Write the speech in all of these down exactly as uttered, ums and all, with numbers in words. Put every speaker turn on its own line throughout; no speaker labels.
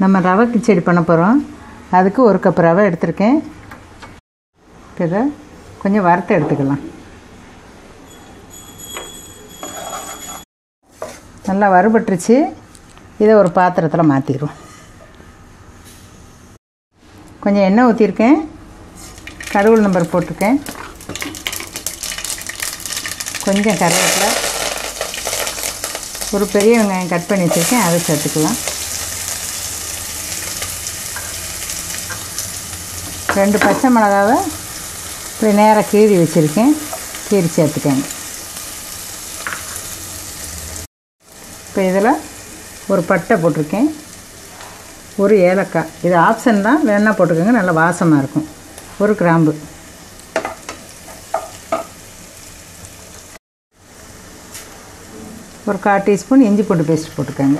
நம்ம ரவை கிச்சடி பண்ண போகிறோம். அதுக்கு ஒரு கப் ரவை எடுத்திருக்கேன். இதை கொஞ்சம் வறுத்து எடுத்துக்கலாம். நல்லா வறுபட்டுருச்சு. இதை ஒரு பாத்திரத்தில் மாற்றிடுவோம். கொஞ்சம் எண்ணெய் ஊற்றிருக்கேன். கடுகு நம்பர் போட்டிருக்கேன். கொஞ்சம் கருவேப்பிலை, ஒரு பெரிய வெங்காயம் கட் பண்ணி வச்சுருக்கேன், அதை சேர்த்துக்கலாம். ரெண்டு பச்சை மிளகாவை இப்படி நேராக கீறி வச்சுருக்கேன், கீறி சேர்த்துக்கேங்க. இப்போ இதில் ஒரு பட்டை போட்டிருக்கேன், ஒரு ஏலக்காய், இது ஆப்ஷன் தான், வேணால் போட்டுக்கோங்க, நல்லா வாசமாக இருக்கும். ஒரு கிராம்பு, ஒரு கால் டீஸ்பூன் இஞ்சி பூண்டு பேஸ்ட் போட்டுக்கோங்க.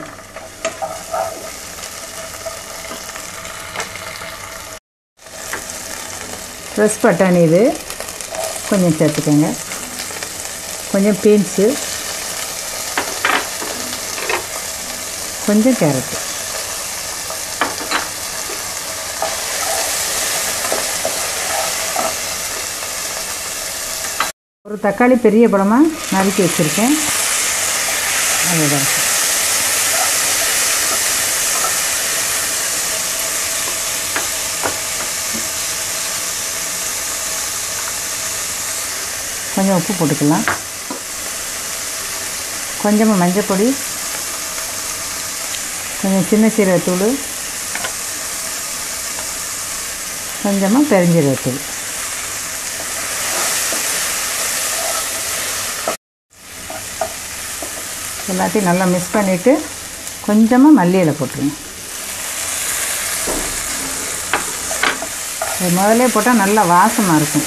ஃப்ரெஷ் பட்டாணி இது கொஞ்சம் சேர்த்துக்கோங்க. கொஞ்சம் பீன்ஸு, கொஞ்சம் கேரட்டு, ஒரு தக்காளி பெரிய பழமாக நறுக்கி வச்சுருக்கேன். அதுதான் கொஞ்சம் உப்பு போட்டுக்கலாம். கொஞ்சமாக மஞ்சள் பொடி, கொஞ்சம் சின்ன சீரகத்தூள், கொஞ்சமாக பெருஞ்சீரகத்தூள். எல்லாத்தையும் நல்லா மிக்ஸ் பண்ணிவிட்டு கொஞ்சமாக மல்லி இலை போட்டுருங்க. இது முதல்ல போட்டால் நல்லா வாசமாக இருக்கும்.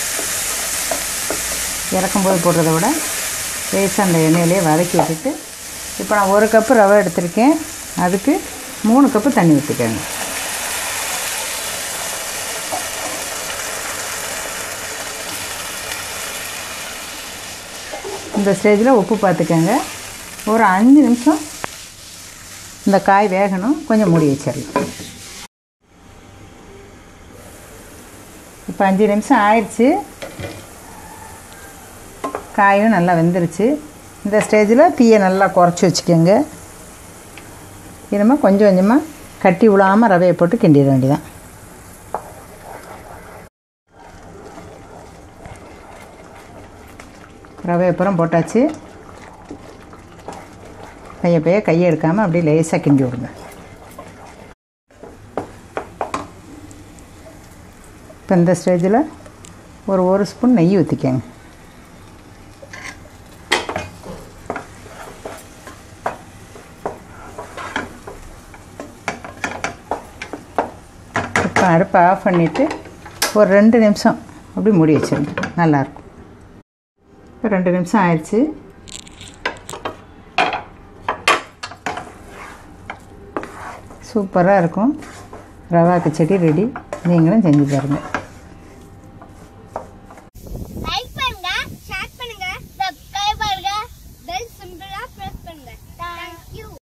இறக்கும்போது போடுறத விட லேசாக அந்த எண்ணெயிலே வதக்கி விட்டுட்டு, இப்போ நான் ஒரு கப்பு ரவை எடுத்திருக்கேன், அதுக்கு மூணு கப்பு தண்ணி ஊற்றிக்கோங்க. இந்த ஸ்டேஜில் உப்பு பார்த்துக்கோங்க. ஒரு அஞ்சு நிமிஷம் இந்த காய் வேகணும், கொஞ்சம் மூடி வச்சிடலாம். இப்போ அஞ்சு நிமிஷம் ஆயிடுச்சு, காயும் நல்லா வெந்துருச்சு. இந்த ஸ்டேஜில் தீயை நல்லா குறைச்சி வச்சுக்கோங்க. இனிமேல் கொஞ்சம் கொஞ்சமாக கட்டி விழாமல் ரவையை போட்டு கிண்டிட வேண்டியதான். ரவை அப்புறம் போட்டாச்சு. பைய பைய கையை எடுக்காமல் அப்படியே லேசாக கிண்டி விடுங்க. இப்போ இந்த ஸ்டேஜில் ஒரு ஒரு ஸ்பூன் நெய் ஊற்றிக்கங்க. இப்போ அடுப்பை ஆஃப் பண்ணிவிட்டு ஒரு ரெண்டு நிமிஷம் அப்படி மூடி வச்சிருங்க, நல்லாயிருக்கும். இப்போ ரெண்டு நிமிஷம் ஆயிடுச்சு. சூப்பராக இருக்கும். ரவா கிச்சடி ரெடி. நீங்களும் செஞ்சு பாருங்கள்.